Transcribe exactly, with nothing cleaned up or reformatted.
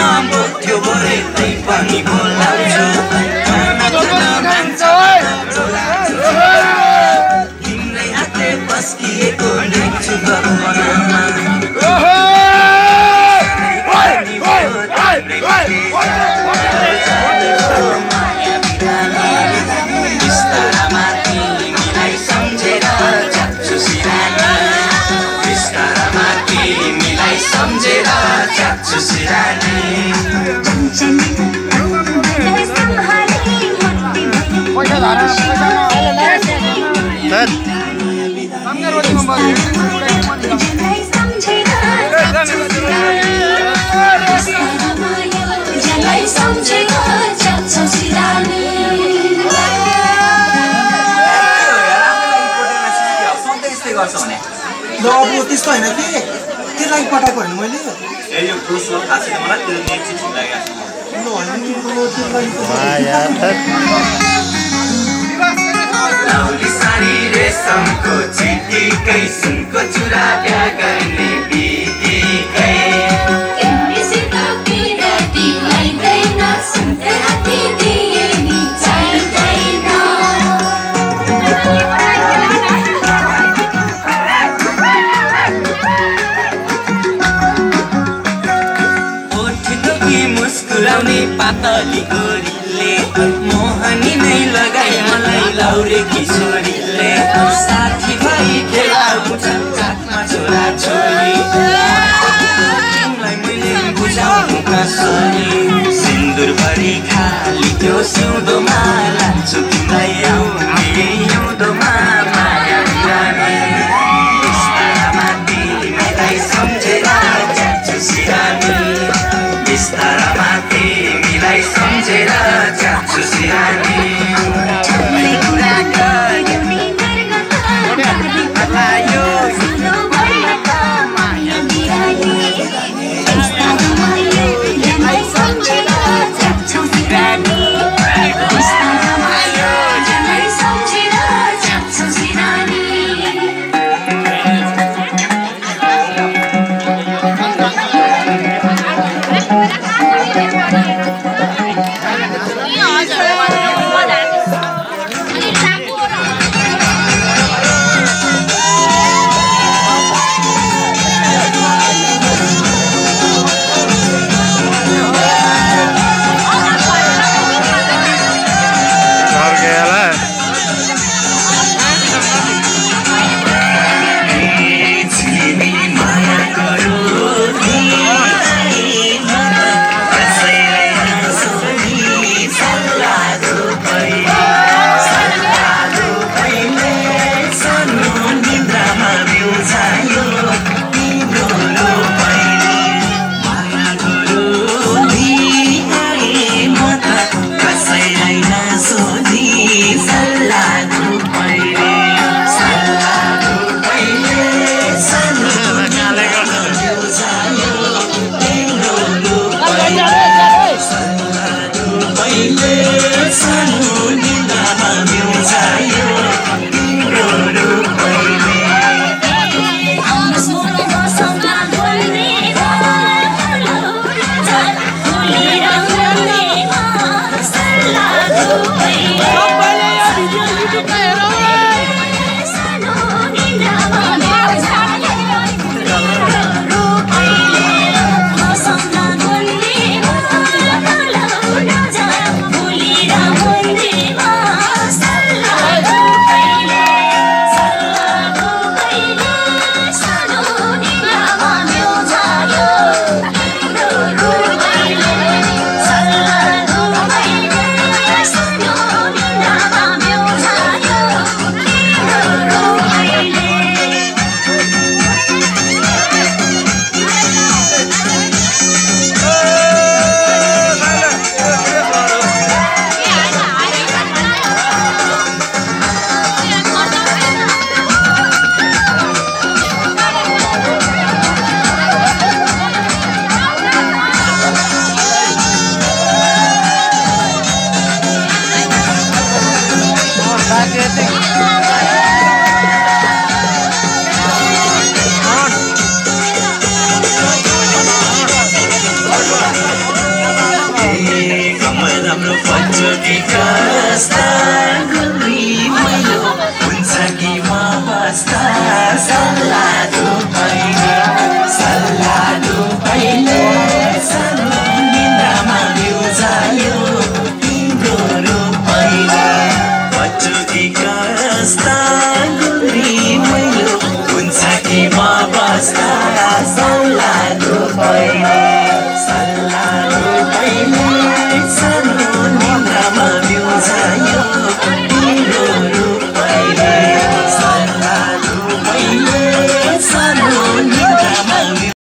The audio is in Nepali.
नबोल्थ्यो भरे तै पनि बोलाउँछु तिम्रै हातले पस्किएको देख्छु कल्पनामा बिस्तारामा तिमीलाई सम्झेर जान्छु सिरानी बिस्तारामा तिमीलाई सम्झेर जान्छु सिरानी ल अब त्यस्तो होइन कि त्यो लागि पठाएको होइन मैले ए यो खुस हो खास छैन मलाई त्यो नेट चाहिँ ठिक लाग्यो ल होइन त्यो लागि लाउली सारी रेशमको चिटिकै सुनको चुरा बिहा गर्ने बित्तिकै तिमीसित बिराती भइदैन सुनको हाती दिए नि चाहिँदैन मुस्कुराउने पातली गोरीले मोहनी नै लगाई मलाई लाउरे किशोरीले साथी भाइ खेलाउँछन् काखमा छोरा छोरी तिमीलाई मैले बुझाउनु कसरी सिन्दुरभरि खाली त्यो सिउँदोमा लान्छु तिमीलाई आउने हिउँदोमा माया बिरानी बिस्तारामा तिमीलाई सम्झेर जान्छु सिरानी बिस्तारामा तिमीलाई सम्झेर जान्छु सिरानी कि कस्ता गुल्मी मैलो हुन्छ कि म बस्दा सल्लाहको पहिले सल्लाहको पहिले सानो निन्द्रामा बिउजायो तिम्रो रूप पहिले बच्चो कि कस्ता गुल्मी मैलो हुन्छ कि म बस्दा सल्लाहको पहिले सल्लाहको पहिले